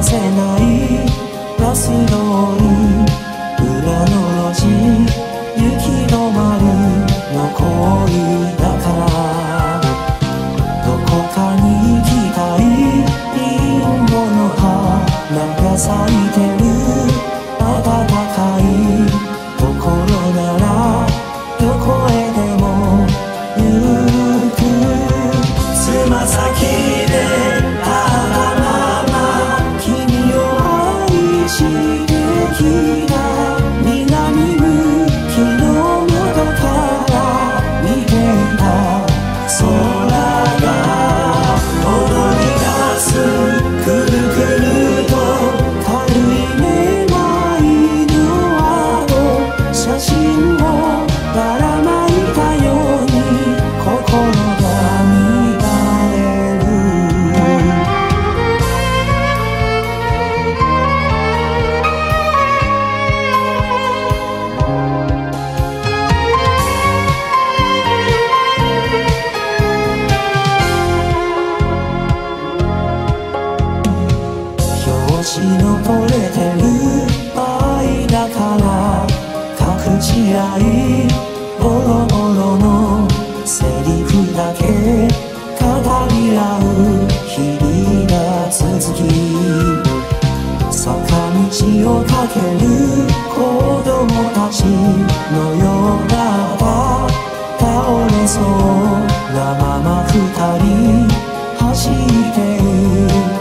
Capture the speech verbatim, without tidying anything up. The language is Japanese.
せないバス通り裏の路地行き止まるの恋だからどこかに行きたいリンゴの花が咲いてる暖かいところならどこへでも行くつま先でただまま君を愛してきた南向きの窓から見ていた空が踊り出すくるくると軽いめまいのあ写真をばらまいたように心が乱れる表紙の取れてる愛だから隠し合いボロボロのセリフだけ語り合う日々が続き坂道を駆ける子供たちのようだった倒れそうなまま二人走ってる